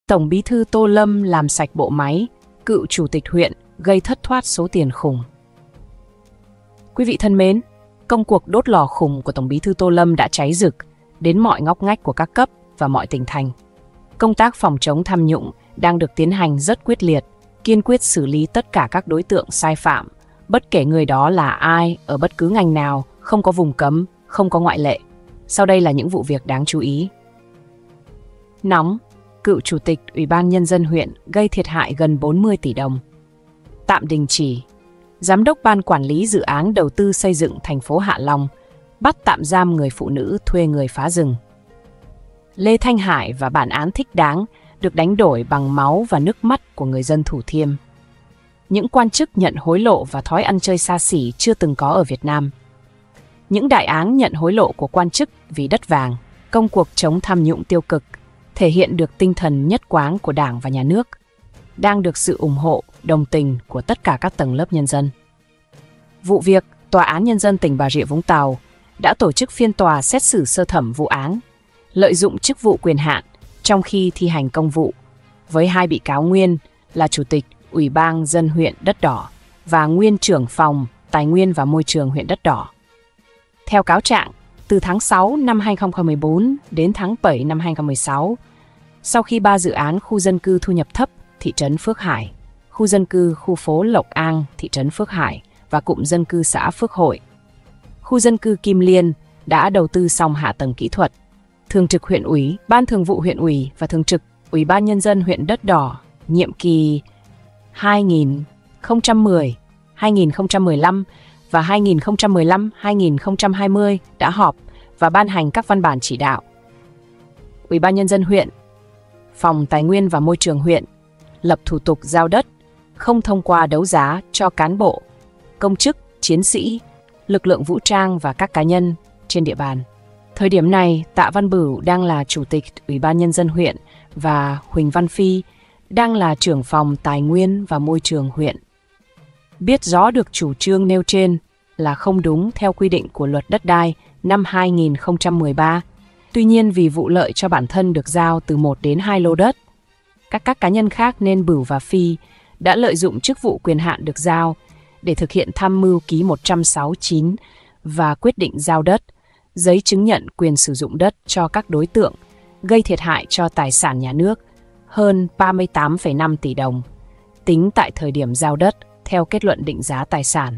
Tổng Bí thư Tô Lâm làm sạch bộ máy, cựu chủ tịch huyện gây thất thoát số tiền khủng. Quý vị thân mến, công cuộc đốt lò khủng của Tổng Bí thư Tô Lâm đã cháy rực đến mọi ngóc ngách của các cấp và mọi tỉnh thành. Công tác phòng chống tham nhũng đang được tiến hành rất quyết liệt, kiên quyết xử lý tất cả các đối tượng sai phạm, bất kể người đó là ai, ở bất cứ ngành nào, không có vùng cấm, không có ngoại lệ. Sau đây là những vụ việc đáng chú ý. Nóng, cựu chủ tịch Ủy ban Nhân dân huyện gây thiệt hại gần 40 tỷ đồng. Tạm đình chỉ, Giám đốc Ban Quản lý Dự án Đầu tư Xây dựng thành phố Hạ Long bắt tạm giam người phụ nữ thuê người phá rừng. Lê Thanh Hải và bản án thích đáng được đánh đổi bằng máu và nước mắt của người dân Thủ Thiêm. Những quan chức nhận hối lộ và thói ăn chơi xa xỉ chưa từng có ở Việt Nam. Những đại án nhận hối lộ của quan chức vì đất vàng, công cuộc chống tham nhũng tiêu cực thể hiện được tinh thần nhất quán của Đảng và Nhà nước, đang được sự ủng hộ, đồng tình của tất cả các tầng lớp nhân dân. Vụ việc, Tòa án Nhân dân tỉnh Bà Rịa Vũng Tàu đã tổ chức phiên tòa xét xử sơ thẩm vụ án lợi dụng chức vụ quyền hạn trong khi thi hành công vụ với hai bị cáo nguyên là Chủ tịch Ủy ban dân huyện Đất Đỏ và nguyên trưởng phòng Tài nguyên và Môi trường huyện Đất Đỏ. Theo cáo trạng, từ tháng 6 năm 2014 đến tháng 7 năm 2016, sau khi 3 dự án khu dân cư thu nhập thấp thị trấn Phước Hải, khu dân cư khu phố Lộc An thị trấn Phước Hải và cụm dân cư xã Phước Hội, khu dân cư Kim Liên đã đầu tư xong hạ tầng kỹ thuật, Thường trực huyện ủy, Ban Thường vụ huyện ủy và Thường trực Ủy ban Nhân dân huyện Đất Đỏ nhiệm kỳ 2010, 2015 và 2015-2020 đã họp và ban hành các văn bản chỉ đạo. Ủy ban Nhân dân huyện, Phòng Tài nguyên và Môi trường huyện lập thủ tục giao đất, không thông qua đấu giá cho cán bộ, công chức, chiến sĩ, lực lượng vũ trang và các cá nhân trên địa bàn. Thời điểm này, Tạ Văn Bửu đang là Chủ tịch Ủy ban Nhân dân huyện và Huỳnh Văn Phi đang là trưởng phòng Tài nguyên và Môi trường huyện. Biết rõ được chủ trương nêu trên là không đúng theo quy định của Luật Đất đai năm 2013. Tuy nhiên vì vụ lợi cho bản thân được giao từ 1 đến 2 lô đất, các cá nhân khác nên Bửu và Phi đã lợi dụng chức vụ quyền hạn được giao để thực hiện tham mưu ký 169 và quyết định giao đất, giấy chứng nhận quyền sử dụng đất cho các đối tượng, gây thiệt hại cho tài sản nhà nước hơn 38,5 tỷ đồng, tính tại thời điểm giao đất theo kết luận định giá tài sản.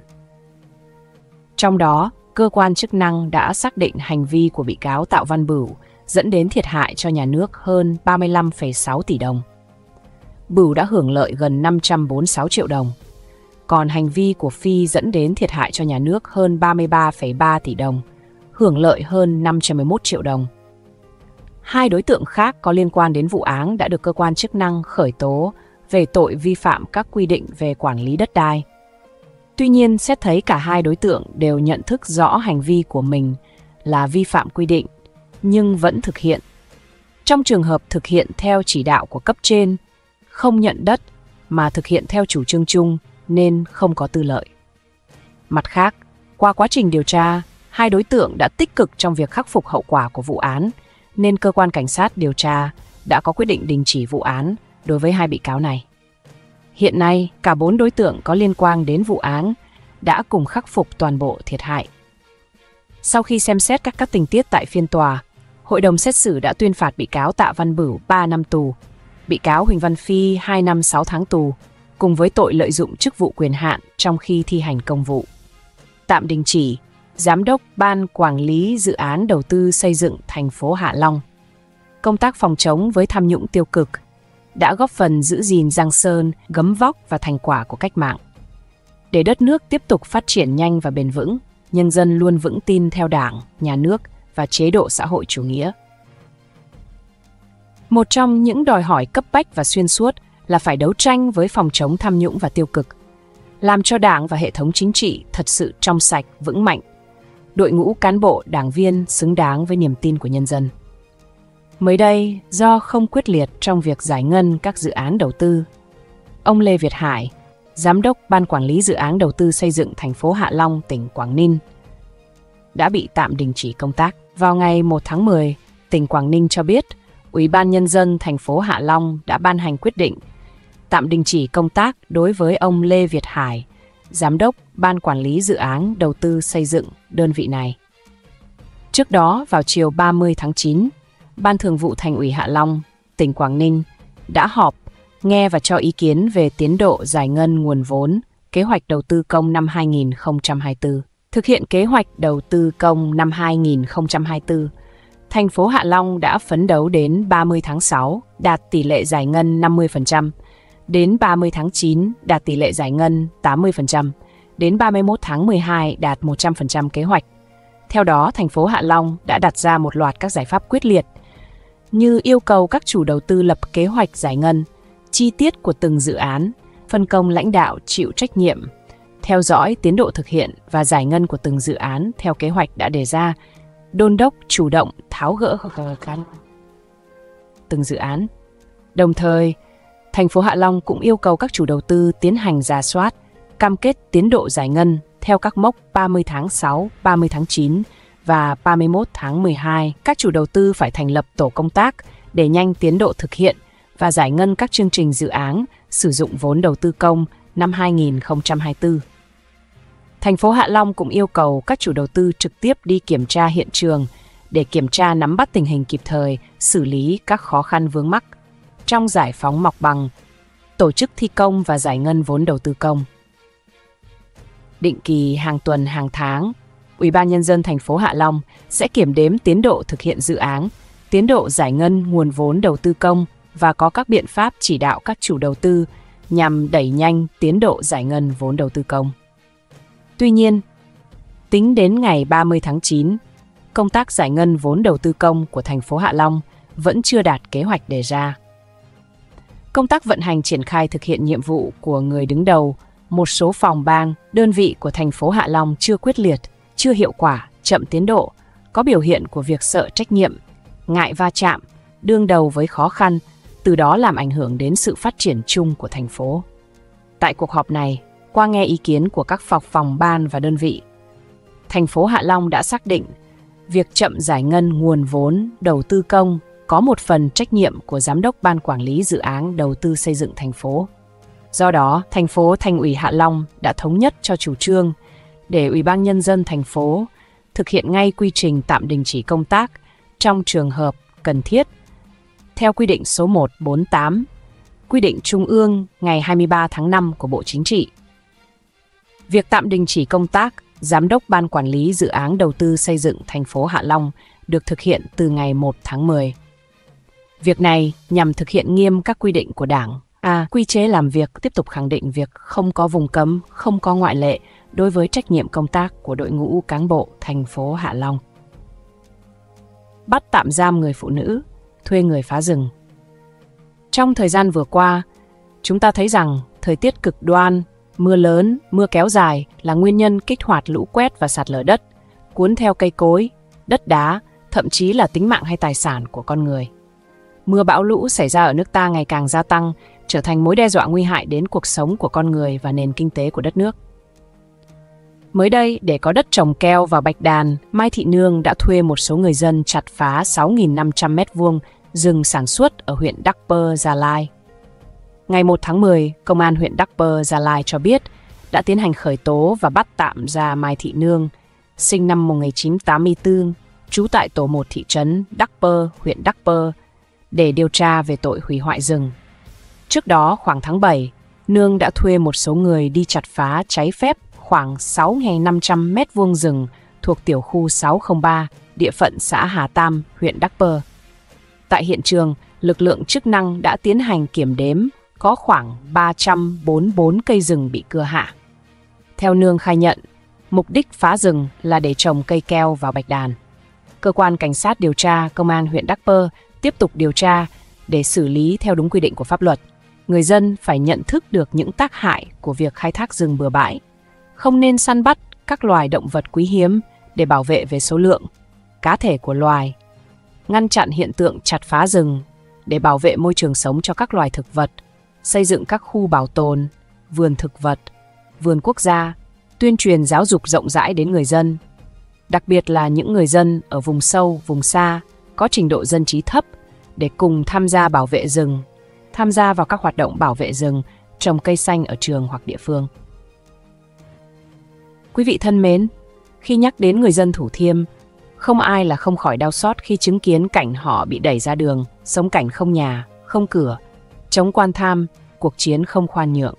Trong đó, cơ quan chức năng đã xác định hành vi của bị cáo Tạ Văn Bửu dẫn đến thiệt hại cho nhà nước hơn 35,6 tỷ đồng. Bửu đã hưởng lợi gần 546 triệu đồng, còn hành vi của Phi dẫn đến thiệt hại cho nhà nước hơn 33,3 tỷ đồng, hưởng lợi hơn 511 triệu đồng. Hai đối tượng khác có liên quan đến vụ án đã được cơ quan chức năng khởi tố về tội vi phạm các quy định về quản lý đất đai. Tuy nhiên, xét thấy cả hai đối tượng đều nhận thức rõ hành vi của mình là vi phạm quy định, nhưng vẫn thực hiện. Trong trường hợp thực hiện theo chỉ đạo của cấp trên, không nhận đất mà thực hiện theo chủ trương chung nên không có tư lợi. Mặt khác, qua quá trình điều tra, hai đối tượng đã tích cực trong việc khắc phục hậu quả của vụ án, nên cơ quan cảnh sát điều tra đã có quyết định đình chỉ vụ án đối với hai bị cáo này. Hiện nay, cả 4 đối tượng có liên quan đến vụ án đã cùng khắc phục toàn bộ thiệt hại. Sau khi xem xét các tình tiết tại phiên tòa, Hội đồng xét xử đã tuyên phạt bị cáo Tạ Văn Bửu 3 năm tù, bị cáo Huỳnh Văn Phi 2 năm 6 tháng tù, cùng với tội lợi dụng chức vụ quyền hạn trong khi thi hành công vụ. Tạm đình chỉ, Giám đốc Ban Quản lý Dự án Đầu tư Xây dựng thành phố Hạ Long. Công tác phòng chống với tham nhũng tiêu cực đã góp phần giữ gìn Giang Sơn, gấm vóc và thành quả của cách mạng. Để đất nước tiếp tục phát triển nhanh và bền vững, nhân dân luôn vững tin theo Đảng, Nhà nước và chế độ xã hội chủ nghĩa. Một trong những đòi hỏi cấp bách và xuyên suốt là phải đấu tranh với phòng chống tham nhũng và tiêu cực, làm cho Đảng và hệ thống chính trị thật sự trong sạch, vững mạnh, đội ngũ cán bộ, đảng viên xứng đáng với niềm tin của nhân dân. Mới đây, do không quyết liệt trong việc giải ngân các dự án đầu tư, ông Lê Việt Hải, Giám đốc Ban Quản lý Dự án Đầu tư Xây dựng thành phố Hạ Long, tỉnh Quảng Ninh, đã bị tạm đình chỉ công tác. Vào ngày 1 tháng 10, tỉnh Quảng Ninh cho biết Ủy ban Nhân dân thành phố Hạ Long đã ban hành quyết định tạm đình chỉ công tác đối với ông Lê Việt Hải, Giám đốc Ban Quản lý Dự án Đầu tư xây dựng đơn vị này. Trước đó, vào chiều 30 tháng 9, Ban Thường vụ Thành ủy Hạ Long, tỉnh Quảng Ninh đã họp, nghe và cho ý kiến về tiến độ giải ngân nguồn vốn, kế hoạch đầu tư công năm 2024. Thực hiện kế hoạch đầu tư công năm 2024, thành phố Hạ Long đã phấn đấu đến 30 tháng 6 đạt tỷ lệ giải ngân 50%, đến 30 tháng 9 đạt tỷ lệ giải ngân 80%, đến 31 tháng 12 đạt 100% kế hoạch. Theo đó, thành phố Hạ Long đã đặt ra một loạt các giải pháp quyết liệt như yêu cầu các chủ đầu tư lập kế hoạch giải ngân chi tiết của từng dự án, phân công lãnh đạo chịu trách nhiệm, theo dõi tiến độ thực hiện và giải ngân của từng dự án theo kế hoạch đã đề ra, đôn đốc chủ động tháo gỡ từng dự án. Đồng thời, thành phố Hạ Long cũng yêu cầu các chủ đầu tư tiến hành rà soát, cam kết tiến độ giải ngân theo các mốc 30 tháng 6, 30 tháng 9 và 31 tháng 12. Các chủ đầu tư phải thành lập tổ công tác để nhanh tiến độ thực hiện và giải ngân các chương trình dự án sử dụng vốn đầu tư công năm 2024. Thành phố Hạ Long cũng yêu cầu các chủ đầu tư trực tiếp đi kiểm tra hiện trường để kiểm tra nắm bắt tình hình kịp thời, xử lý các khó khăn vướng mắc trong giải phóng mặt bằng, tổ chức thi công và giải ngân vốn đầu tư công. Định kỳ hàng tuần hàng tháng, Ủy ban Nhân dân thành phố Hạ Long sẽ kiểm đếm tiến độ thực hiện dự án, tiến độ giải ngân nguồn vốn đầu tư công và có các biện pháp chỉ đạo các chủ đầu tư nhằm đẩy nhanh tiến độ giải ngân vốn đầu tư công. Tuy nhiên, tính đến ngày 30 tháng 9, công tác giải ngân vốn đầu tư công của thành phố Hạ Long vẫn chưa đạt kế hoạch đề ra. Công tác vận hành triển khai thực hiện nhiệm vụ của người đứng đầu, một số phòng ban, đơn vị của thành phố Hạ Long chưa quyết liệt, chưa hiệu quả, chậm tiến độ, có biểu hiện của việc sợ trách nhiệm, ngại va chạm, đương đầu với khó khăn, từ đó làm ảnh hưởng đến sự phát triển chung của thành phố. Tại cuộc họp này, qua nghe ý kiến của các phòng ban và đơn vị, thành phố Hạ Long đã xác định việc chậm giải ngân nguồn vốn đầu tư công có một phần trách nhiệm của Giám đốc Ban Quản lý Dự án Đầu tư xây dựng thành phố. Do đó, Thành ủy Hạ Long đã thống nhất cho chủ trương để Ủy ban Nhân dân thành phố thực hiện ngay quy trình tạm đình chỉ công tác trong trường hợp cần thiết, theo quy định số 148, quy định Trung ương ngày 23 tháng 5 của Bộ Chính trị. Việc tạm đình chỉ công tác Giám đốc Ban Quản lý Dự án Đầu tư xây dựng thành phố Hạ Long được thực hiện từ ngày 1 tháng 10. Việc này nhằm thực hiện nghiêm các quy định của Đảng, quy chế làm việc, tiếp tục khẳng định việc không có vùng cấm, không có ngoại lệ đối với trách nhiệm công tác của đội ngũ cán bộ thành phố Hạ Long. Bắt tạm giam người phụ nữ, thuê người phá rừng. Trong thời gian vừa qua, chúng ta thấy rằng thời tiết cực đoan, mưa lớn, mưa kéo dài là nguyên nhân kích hoạt lũ quét và sạt lở đất, cuốn theo cây cối, đất đá, thậm chí là tính mạng hay tài sản của con người. Mưa bão lũ xảy ra ở nước ta ngày càng gia tăng, trở thành mối đe dọa nguy hại đến cuộc sống của con người và nền kinh tế của đất nước. Mới đây, để có đất trồng keo vào Bạch Đàn, Mai Thị Nương đã thuê một số người dân chặt phá 6.500 m² rừng sản xuất ở huyện Đắc Pơ, Gia Lai. Ngày 1 tháng 10, Công an huyện Đắc Pơ, Gia Lai cho biết đã tiến hành khởi tố và bắt tạm ra Mai Thị Nương, sinh năm 1984, trú tại tổ 1 thị trấn Đắc Pơ, huyện Đắc Pơ, để điều tra về tội hủy hoại rừng. Trước đó, khoảng tháng 7, Nương đã thuê một số người đi chặt phá trái phép khoảng 6.500 m² rừng thuộc tiểu khu 603, địa phận xã Hà Tam, huyện Đắc Pơ. Tại hiện trường, lực lượng chức năng đã tiến hành kiểm đếm có khoảng 344 cây rừng bị cưa hạ. Theo Nương khai nhận, mục đích phá rừng là để trồng cây keo vào Bạch Đàn. Cơ quan Cảnh sát điều tra Công an huyện Đắc Pơ tiếp tục điều tra để xử lý theo đúng quy định của pháp luật. Người dân phải nhận thức được những tác hại của việc khai thác rừng bừa bãi, không nên săn bắt các loài động vật quý hiếm để bảo vệ về số lượng, cá thể của loài, ngăn chặn hiện tượng chặt phá rừng để bảo vệ môi trường sống cho các loài thực vật, xây dựng các khu bảo tồn, vườn thực vật, vườn quốc gia, tuyên truyền giáo dục rộng rãi đến người dân, đặc biệt là những người dân ở vùng sâu, vùng xa, có trình độ dân trí thấp, để cùng tham gia bảo vệ rừng, tham gia vào các hoạt động bảo vệ rừng, trồng cây xanh ở trường hoặc địa phương. Quý vị thân mến, khi nhắc đến người dân Thủ Thiêm, không ai là không khỏi đau xót khi chứng kiến cảnh họ bị đẩy ra đường, sống cảnh không nhà, không cửa, chống quan tham, cuộc chiến không khoan nhượng.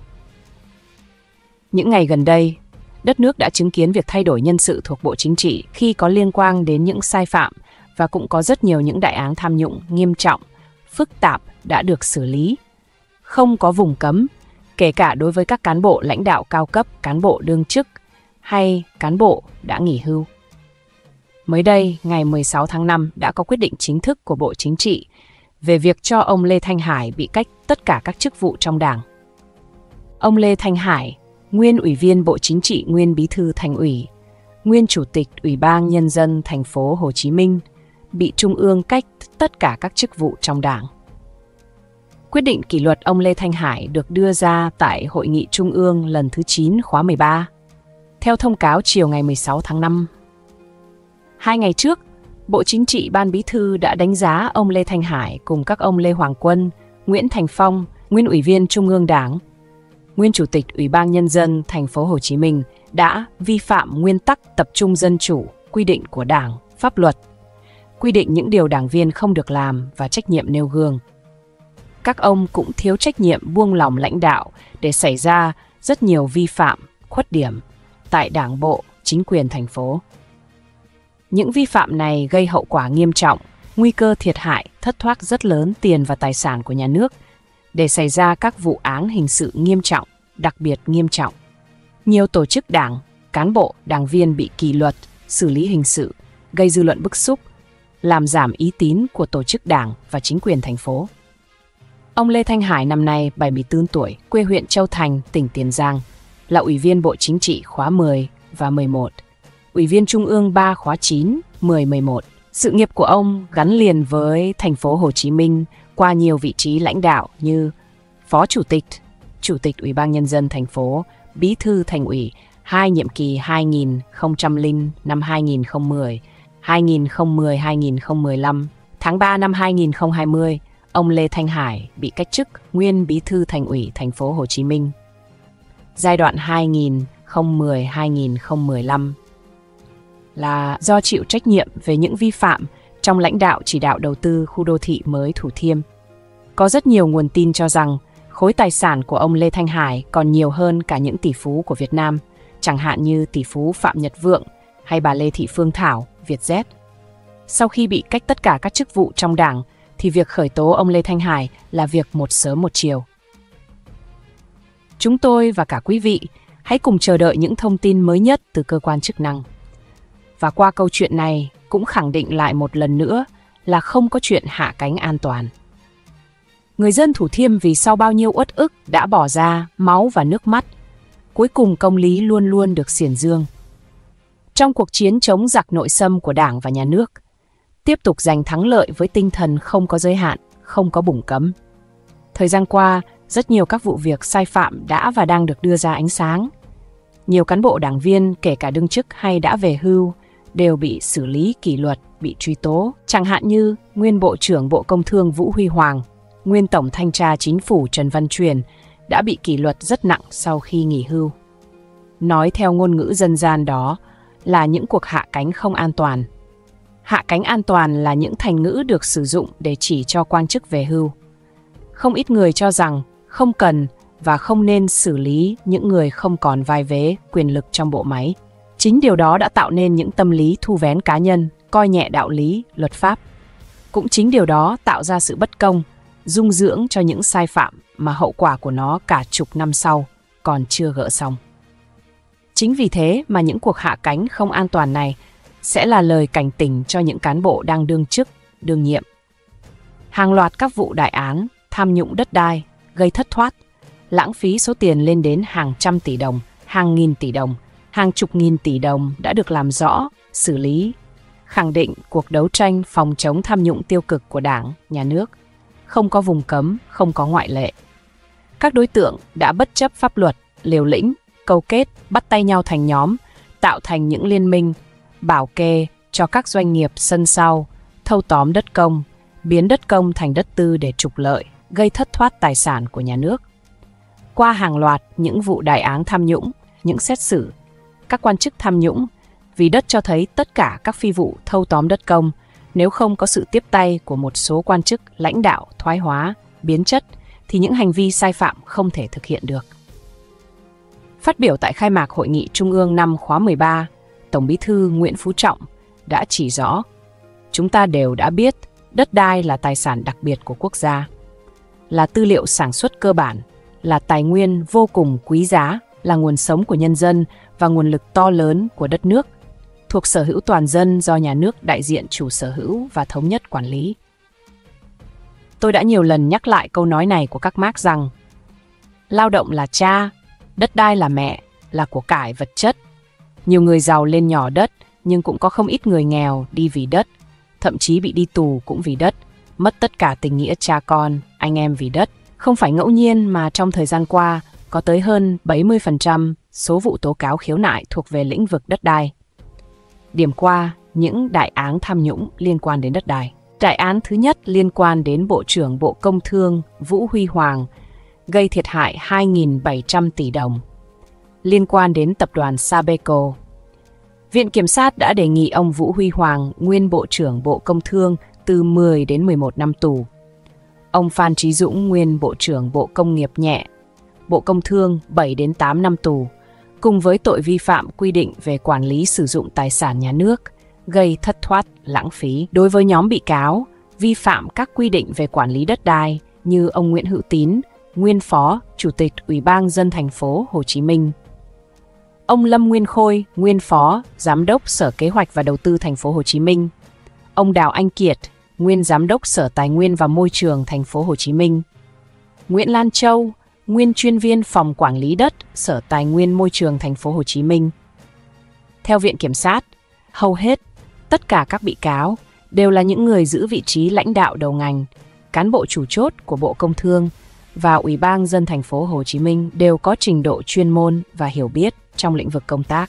Những ngày gần đây, đất nước đã chứng kiến việc thay đổi nhân sự thuộc Bộ Chính trị khi có liên quan đến những sai phạm và cũng có rất nhiều những đại án tham nhũng nghiêm trọng, phức tạp đã được xử lý. Không có vùng cấm, kể cả đối với các cán bộ lãnh đạo cao cấp, cán bộ đương chức hay cán bộ đã nghỉ hưu. Mới đây, ngày 16 tháng 5 đã có quyết định chính thức của Bộ Chính trị về việc cho ông Lê Thanh Hải bị cách tất cả các chức vụ trong Đảng. Ông Lê Thanh Hải, nguyên Ủy viên Bộ Chính trị, nguyên Bí thư Thành ủy, nguyên Chủ tịch Ủy ban Nhân dân thành phố Hồ Chí Minh, bị Trung ương cách tất cả các chức vụ trong Đảng. Quyết định kỷ luật ông Lê Thanh Hải được đưa ra tại Hội nghị Trung ương lần thứ 9 khóa 13, theo thông cáo chiều ngày 16 tháng 5. 2 ngày trước, Bộ Chính trị Ban Bí thư đã đánh giá ông Lê Thanh Hải cùng các ông Lê Hoàng Quân, Nguyễn Thành Phong, nguyên Ủy viên Trung ương Đảng, nguyên Chủ tịch Ủy ban Nhân dân thành phố Hồ Chí Minh đã vi phạm nguyên tắc tập trung dân chủ, quy định của Đảng, pháp luật, quy định những điều đảng viên không được làm và trách nhiệm nêu gương. Các ông cũng thiếu trách nhiệm buông lỏng lãnh đạo để xảy ra rất nhiều vi phạm, khuyết điểm tại Đảng bộ, chính quyền thành phố. Những vi phạm này gây hậu quả nghiêm trọng, nguy cơ thiệt hại, thất thoát rất lớn tiền và tài sản của nhà nước, để xảy ra các vụ án hình sự nghiêm trọng, đặc biệt nghiêm trọng. Nhiều tổ chức đảng, cán bộ, đảng viên bị kỷ luật, xử lý hình sự, gây dư luận bức xúc, làm giảm uy tín của tổ chức đảng và chính quyền thành phố. Ông Lê Thanh Hải năm nay 74 tuổi, quê huyện Châu Thành, tỉnh Tiền Giang, là Ủy viên Bộ Chính trị khóa 10 và 11, Ủy viên Trung ương 3 khóa 9, 10, 11. Sự nghiệp của ông gắn liền với thành phố Hồ Chí Minh qua nhiều vị trí lãnh đạo như Phó Chủ tịch, Chủ tịch Ủy ban Nhân dân thành phố, Bí thư Thành ủy, 2 nhiệm kỳ 2000 năm 2010, 2010-2015. Tháng 3 năm 2020, ông Lê Thanh Hải bị cách chức nguyên Bí thư Thành ủy thành phố Hồ Chí Minh. Giai đoạn 2010-2015 là do chịu trách nhiệm về những vi phạm trong lãnh đạo chỉ đạo đầu tư khu đô thị mới Thủ Thiêm. Có rất nhiều nguồn tin cho rằng khối tài sản của ông Lê Thanh Hải còn nhiều hơn cả những tỷ phú của Việt Nam, chẳng hạn như tỷ phú Phạm Nhật Vượng hay bà Lê Thị Phương Thảo, Vietjet. Sau khi bị cách tất cả các chức vụ trong Đảng, thì việc khởi tố ông Lê Thanh Hải là việc một sớm một chiều. Chúng tôi và cả quý vị hãy cùng chờ đợi những thông tin mới nhất từ cơ quan chức năng. Và qua câu chuyện này cũng khẳng định lại một lần nữa là không có chuyện hạ cánh an toàn. Người dân Thủ Thiêm vì sau bao nhiêu uất ức đã bỏ ra máu và nước mắt, cuối cùng công lý luôn luôn được xiển dương. Trong cuộc chiến chống giặc nội xâm của Đảng và Nhà nước, tiếp tục giành thắng lợi với tinh thần không có giới hạn, không có vùng cấm. Thời gian qua, rất nhiều các vụ việc sai phạm đã và đang được đưa ra ánh sáng. Nhiều cán bộ đảng viên, kể cả đương chức hay đã về hưu, đều bị xử lý kỷ luật, bị truy tố, chẳng hạn như nguyên Bộ trưởng Bộ Công Thương Vũ Huy Hoàng, nguyên Tổng Thanh tra Chính phủ Trần Văn Truyền đã bị kỷ luật rất nặng sau khi nghỉ hưu. Nói theo ngôn ngữ dân gian đó là những cuộc hạ cánh không an toàn. Hạ cánh an toàn là những thành ngữ được sử dụng để chỉ cho quan chức về hưu. Không ít người cho rằng không cần và không nên xử lý những người không còn vai vế, quyền lực trong bộ máy. Chính điều đó đã tạo nên những tâm lý thu vén cá nhân, coi nhẹ đạo lý, luật pháp. Cũng chính điều đó tạo ra sự bất công, dung dưỡng cho những sai phạm mà hậu quả của nó cả chục năm sau còn chưa gỡ xong. Chính vì thế mà những cuộc hạ cánh không an toàn này sẽ là lời cảnh tỉnh cho những cán bộ đang đương chức, đương nhiệm. Hàng loạt các vụ đại án, tham nhũng đất đai, gây thất thoát, lãng phí số tiền lên đến hàng trăm tỷ đồng, hàng nghìn tỷ đồng, hàng chục nghìn tỷ đồng đã được làm rõ, xử lý, khẳng định cuộc đấu tranh phòng chống tham nhũng tiêu cực của Đảng, Nhà nước, không có vùng cấm, không có ngoại lệ. Các đối tượng đã bất chấp pháp luật, liều lĩnh, câu kết, bắt tay nhau thành nhóm, tạo thành những liên minh, bảo kê cho các doanh nghiệp sân sau, thâu tóm đất công, biến đất công thành đất tư để trục lợi, gây thất thoát tài sản của nhà nước. Qua hàng loạt những vụ đại án tham nhũng, những xét xử các quan chức tham nhũng vì đất cho thấy tất cả các phi vụ thâu tóm đất công, nếu không có sự tiếp tay của một số quan chức lãnh đạo thoái hóa, biến chất, thì những hành vi sai phạm không thể thực hiện được. Phát biểu tại khai mạc Hội nghị Trung ương năm khóa 13, Tổng Bí thư Nguyễn Phú Trọng đã chỉ rõ, chúng ta đều đã biết đất đai là tài sản đặc biệt của quốc gia, là tư liệu sản xuất cơ bản, là tài nguyên vô cùng quý giá, là nguồn sống của nhân dân và nguồn lực to lớn của đất nước, thuộc sở hữu toàn dân do nhà nước đại diện chủ sở hữu và thống nhất quản lý. Tôi đã nhiều lần nhắc lại câu nói này của các Marx rằng lao động là cha, đất đai là mẹ, là của cải vật chất. Nhiều người giàu lên nhỏ đất, nhưng cũng có không ít người nghèo đi vì đất, thậm chí bị đi tù cũng vì đất, mất tất cả tình nghĩa cha con, anh em vì đất. Không phải ngẫu nhiên mà trong thời gian qua, có tới hơn 70% số vụ tố cáo khiếu nại thuộc về lĩnh vực đất đai. Điểm qua những đại án tham nhũng liên quan đến đất đai. Đại án thứ nhất liên quan đến Bộ trưởng Bộ Công Thương Vũ Huy Hoàng, gây thiệt hại 2.700 tỷ đồng. Liên quan đến tập đoàn Sabeco, Viện Kiểm sát đã đề nghị ông Vũ Huy Hoàng, nguyên Bộ trưởng Bộ Công Thương, từ 10 đến 11 năm tù. Ông Phan Chí Dũng, nguyên Bộ trưởng Bộ Công nghiệp nhẹ, Bộ Công Thương, 7 đến 8 năm tù, cùng với tội vi phạm quy định về quản lý sử dụng tài sản nhà nước, gây thất thoát, lãng phí. Đối với nhóm bị cáo vi phạm các quy định về quản lý đất đai như ông Nguyễn Hữu Tín, nguyên Phó Chủ tịch Ủy ban nhân dân thành phố Hồ Chí Minh, ông Lâm Nguyên Khôi, nguyên Phó Giám đốc Sở Kế hoạch và Đầu tư thành phố Hồ Chí Minh, ông Đào Anh Kiệt, nguyên Giám đốc Sở Tài nguyên và Môi trường thành phố Hồ Chí Minh, Nguyễn Lan Châu, nguyên chuyên viên phòng quản lý đất Sở Tài nguyên Môi trường thành phố Hồ Chí Minh. Theo Viện Kiểm sát, hầu hết tất cả các bị cáo đều là những người giữ vị trí lãnh đạo đầu ngành, cán bộ chủ chốt của Bộ Công Thương và Ủy ban nhân dân thành phố Hồ Chí Minh đều có trình độ chuyên môn và hiểu biết trong lĩnh vực công tác.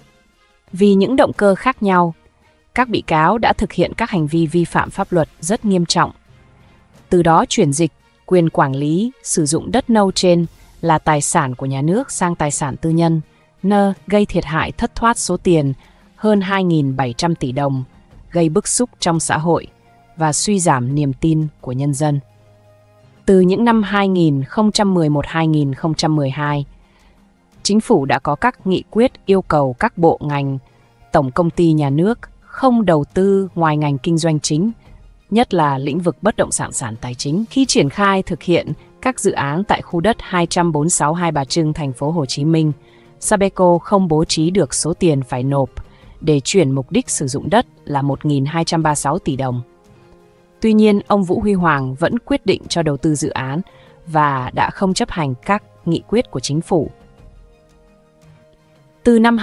Vì những động cơ khác nhau, các bị cáo đã thực hiện các hành vi vi phạm pháp luật rất nghiêm trọng. Từ đó chuyển dịch quyền quản lý, sử dụng đất nâu trên là tài sản của nhà nước sang tài sản tư nhân, gây thiệt hại thất thoát số tiền hơn 2.700 tỷ đồng, gây bức xúc trong xã hội và suy giảm niềm tin của nhân dân. Từ những năm 2011-2012, Chính phủ đã có các nghị quyết yêu cầu các bộ ngành, tổng công ty nhà nước không đầu tư ngoài ngành kinh doanh chính, nhất là lĩnh vực bất động sản tài chính. Khi triển khai thực hiện các dự án tại khu đất 246 Hai Bà Trưng, thành phố Hồ Chí Minh, Sabeco không bố trí được số tiền phải nộp để chuyển mục đích sử dụng đất là 1.236 tỷ đồng. Tuy nhiên, ông Vũ Huy Hoàng vẫn quyết định cho đầu tư dự án và đã không chấp hành các nghị quyết của chính phủ. Từ năm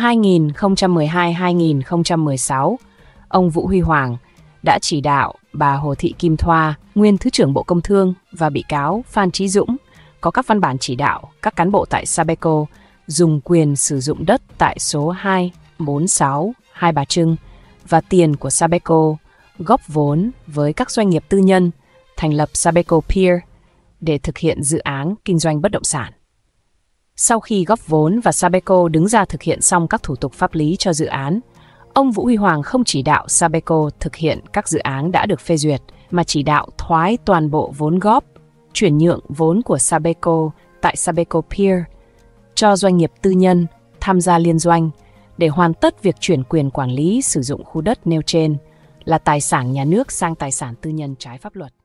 2012-2016, ông Vũ Huy Hoàng đã chỉ đạo bà Hồ Thị Kim Thoa, nguyên Thứ trưởng Bộ Công Thương và bị cáo Phan Chí Dũng có các văn bản chỉ đạo các cán bộ tại Sabeco dùng quyền sử dụng đất tại số 246 Hai Bà Trưng và tiền của Sabeco góp vốn với các doanh nghiệp tư nhân, thành lập Sabeco Pier để thực hiện dự án kinh doanh bất động sản. Sau khi góp vốn và Sabeco đứng ra thực hiện xong các thủ tục pháp lý cho dự án, ông Vũ Huy Hoàng không chỉ đạo Sabeco thực hiện các dự án đã được phê duyệt, mà chỉ đạo thoái toàn bộ vốn góp, chuyển nhượng vốn của Sabeco tại Sabeco Pier cho doanh nghiệp tư nhân tham gia liên doanh để hoàn tất việc chuyển quyền quản lý sử dụng khu đất nêu trên là tài sản nhà nước sang tài sản tư nhân trái pháp luật.